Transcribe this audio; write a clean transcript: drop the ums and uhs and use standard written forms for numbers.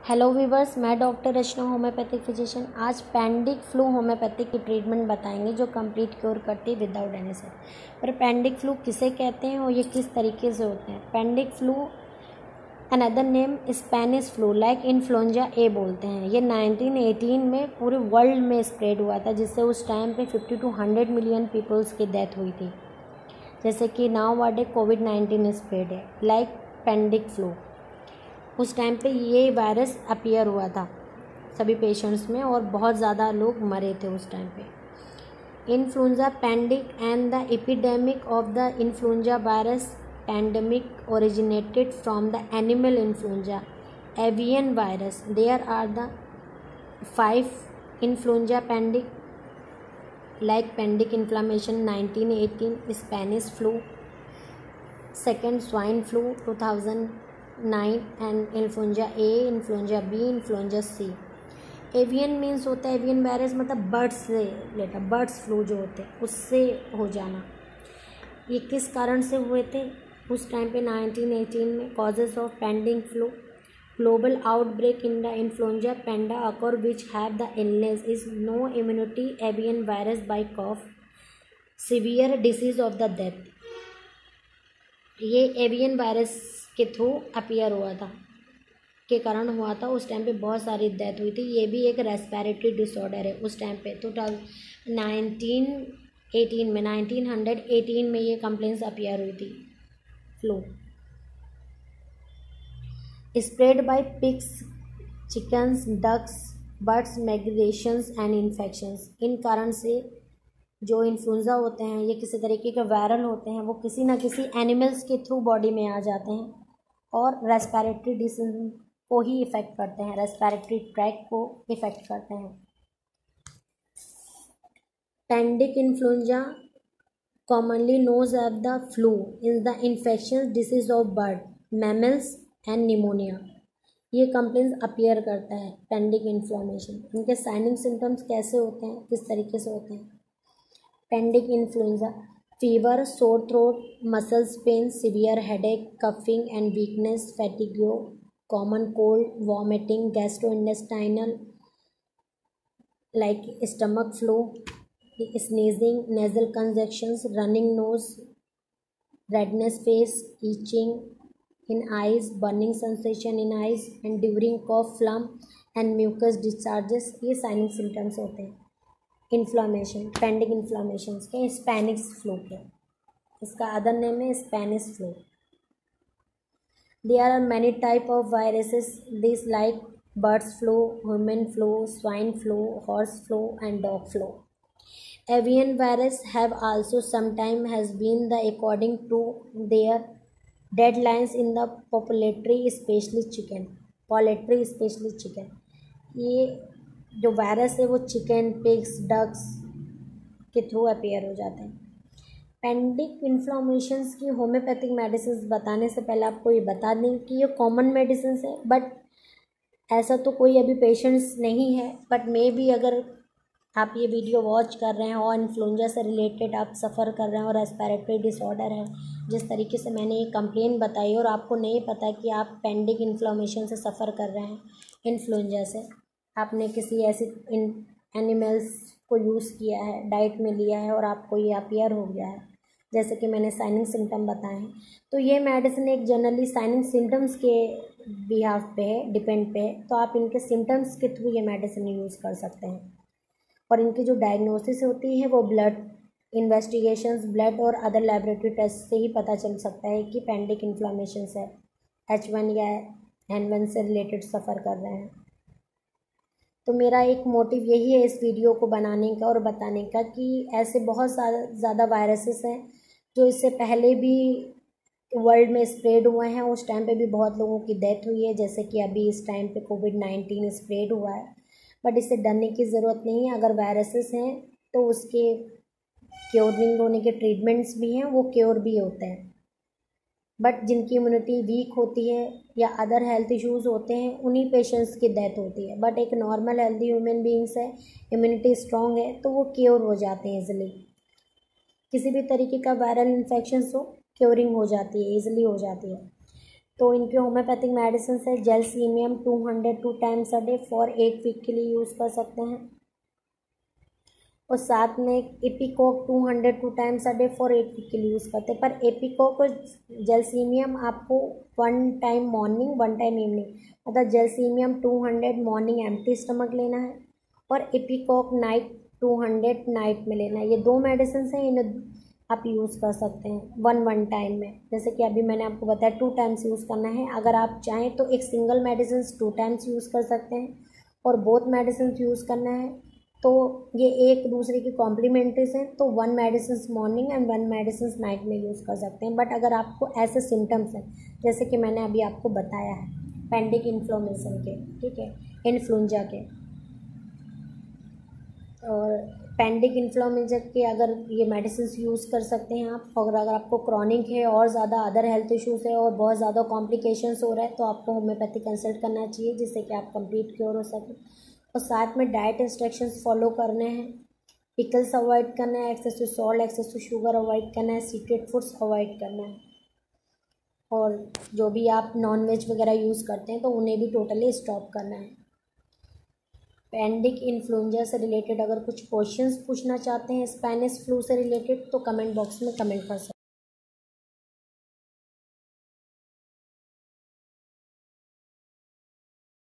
Hello viewers, मैं doctor Rachna homeopathic physician. आज pandemic flu homeopathic की ट्रीटमेंट बताएंगे जो कंप्लीट क्योर करती है विदाउट एनी साइड। पर पेंडिक फ्लू किसे कहते हैं और ये किस तरीके से होते हैं? Pandemic flu another name Spanish flu like influenza A बोलते हैं। ये 1918 में पूरे वर्ल्ड में स्प्रेड हुआ था, जिससे उस टाइम पे 50 to 100 मिलियन पीपल्स की डेथ हुई थी। जैसे कि नाउ वाडे कोविड-19 स्प्रेड है लाइक पेंडिक फ्लू। उस टाइम पे ये वायरस अपीयर हुआ था सभी पेशेंट्स में और बहुत ज़्यादा लोग मरे थे उस टाइम पे। Influenza pandemic and the epidemic of the influenza virus pandemic originated from the animal influenza avian virus. There are the 5 influenza pandemic like pendic inflammation 1918, Spanish flu, second swine flu 2009 and influenza A, influenza B, influenza C। Avian means होता है avian virus मतलब birds से related, birds flu जो होते हैं उससे हो जाना। ये किस कारण से हुए थे उस टाइम पे 1918 में? Causes of pandemic flu global outbreak in the influenza panda occur which have the illness is no immunity avian virus by cough severe disease of the death। ये एवियन वायरस के थ्रू अपीयर हुआ था, के कारण हुआ था। उस time पे बहुत सारी डेथ हुई थी। ये भी एक रेस्पिरेटरी डिसऑर्डर है उस टाइम पे। 1918 में ये कंप्लेंट्स अपीयर हुई थी flu. Spread by pigs, chickens, ducks, birds, migrations and infections. इन कारण से जो इन्फ्लुएंजा होते हैं ये किसी तरीके के वायरल होते हैं, वो किसी न किसी एनिमल्स के थ्रू बॉडी में आ जाते हैं और रेस्पिरेटरी डिसीज को ही इफ़ेक्ट करते हैं, रेस्पिरेटरी ट्रैक को इफ़ेक्ट करते हैं। Pandemic influenza commonly known as the flu is the infectious disease of bird, mammals and pneumonia। ये कंप्लेंट्स अपीयर करता है पेंडिक इन्फ्लामेशन। इनके साइनिंग सिम्टम्स कैसे होते हैं, किस तरीके से होते हैं? Pandemic influenza fever, sore throat, muscles pain, severe headache, coughing and weakness, fatigue, common cold, vomiting, gastrointestinal like stomach flu, sneezing, nasal congestions, running nose, redness face, itching in eyes, burning sensation in eyes and during cough, phlegm and mucus discharges। ये signing symptoms होते हैं inflammation, pandemic inflammation के। Spanish flu के, इसका other name है Spanish flu. There are many type of viruses this like birds flu, human flu, swine flu, horse flu and dog flu। Avian virus have also sometime has been the according to their deadlines in the poultry especially chicken। ये जो virus है वो chicken, pigs, ducks के through appear हो जाते हैं। पेंडिक इन्फ्लामेशंस की homeopathic medicine बताने से पहले आपको ये बता दें कि ये कॉमन मेडिसिन है, बट ऐसा तो कोई अभी पेशेंट्स नहीं है, बट मे भी अगर आप ये वीडियो वॉच कर रहे हैं और इन्फ्लुएंजा से रिलेटेड आप सफ़र कर रहे हैं और रेस्पिरेटरी डिसऑर्डर है, जिस तरीके से मैंने ये कंप्लेन बताई और आपको नहीं पता कि आप पेंडिक इन्फ्लामेशन से सफ़र कर रहे हैं इन्फ्लुएंजा से, आपने किसी ऐसी एनिमल्स को यूज़ किया है, डाइट में लिया है और आपको ये अपीयर हो गया है, जैसे कि मैंने साइनिंग सिम्टम बताए हैं, तो ये मेडिसिन एक जनरली साइनिंग सिम्टम्स के बिहाफ पे है, डिपेंड पे है, तो आप इनके सिम्टम्स के थ्रू ये मेडिसिन यूज़ कर सकते हैं। और इनकी जो डायग्नोसिस होती है वो ब्लड इन्वेस्टिगेशंस, ब्लड और अदर लेबोरेटरी टेस्ट से ही पता चल सकता है कि पेंडिक इन्फ्लामेशन है, H1 या N1 से रिलेटेड सफ़र कर रहे हैं। तो मेरा एक मोटिव यही है इस वीडियो को बनाने का और बताने का कि ऐसे बहुत ज़्यादा वायरसेस हैं जो इससे पहले भी वर्ल्ड में स्प्रेड हुए हैं, उस टाइम पे भी बहुत लोगों की डेथ हुई है, जैसे कि अभी इस टाइम पे कोविड-19 स्प्रेड हुआ है। बट इससे डरने की ज़रूरत नहीं है। अगर वायरसेस हैं तो उसके क्योरिंग होने के ट्रीटमेंट्स भी हैं, वो क्योर भी होते हैं। बट जिनकी इम्यूनिटी वीक होती है या अदर हेल्थ इश्यूज़ होते हैं उन्हीं पेशेंट्स की डेथ होती है। बट एक नॉर्मल हेल्दी ह्यूमन बीइंग्स है, इम्यूनिटी स्ट्रॉन्ग है, तो वो क्योर हो जाते हैं ईजिली। किसी भी तरीके का वायरल इन्फेक्शन हो क्योरिंग हो जाती है, ईजिली हो जाती है। तो इनके होम्योपैथिक मेडिसिन है gelsemium 202 times a day for 8 week के लिए यूज़ कर सकते हैं। और साथ में ipecac 202 times a day for 8 week के लिए यूज़ करते हैं। पर एपिकोक और जेलसीमियम आपको 1 टाइम मॉर्निंग 1 टाइम इवनिंग, मतलब जेलसीमियम 200 मॉर्निंग एम्प्टी स्टमक लेना है और एपिकोक नाइट 200 नाइट में लेना है। ये 2 मेडिसिन हैं, इन्हें आप यूज़ कर सकते हैं वन टाइम में। जैसे कि अभी मैंने आपको बताया 2 टाइम्स यूज़ करना है। अगर आप चाहें तो एक सिंगल मेडिसिन 2 टाइम्स यूज़ कर सकते हैं और बोथ मेडिसिन यूज़ करना है तो ये एक दूसरे की कॉम्प्लीमेंट्रीज हैं। तो 1 medicine morning and 1 medicine night में यूज़ कर सकते हैं। बट अगर आपको ऐसे सिम्टम्स हैं जैसे कि मैंने अभी आपको बताया है पेंडिक इन्फ्लोमेशन के, ठीक है, इन्फ्लुएंजा के और पेंडिक इन्फ्लोमेशन के, अगर ये मेडिसिन यूज़ कर सकते हैं आप। और अगर आपको क्रॉनिक है और ज़्यादा अदर हेल्थ इश्यूज़ है और बहुत ज़्यादा कॉम्प्लिकेशंस हो रहा है तो आपको होम्योपैथी कंसल्ट करना चाहिए जिससे कि आप कंप्लीट क्योर हो सकें। और साथ में डाइट इंस्ट्रक्शंस फॉलो करने हैं, पिकल्स अवॉइड करना है, excess to salt excess to sugar avoid करना है, सीक्रेट फूड्स अवॉइड करना है। और जो भी आप नॉन वेज वगैरह यूज़ करते हैं तो उन्हें भी टोटली स्टॉप करना है। पेंडिक इन्फ्लुएंजा से रिलेटेड अगर कुछ क्वेश्चंस पूछना चाहते हैं स्पेनिश फ्लू से रिलेटेड तो कमेंट बॉक्स में कमेंट कर सकते हैं।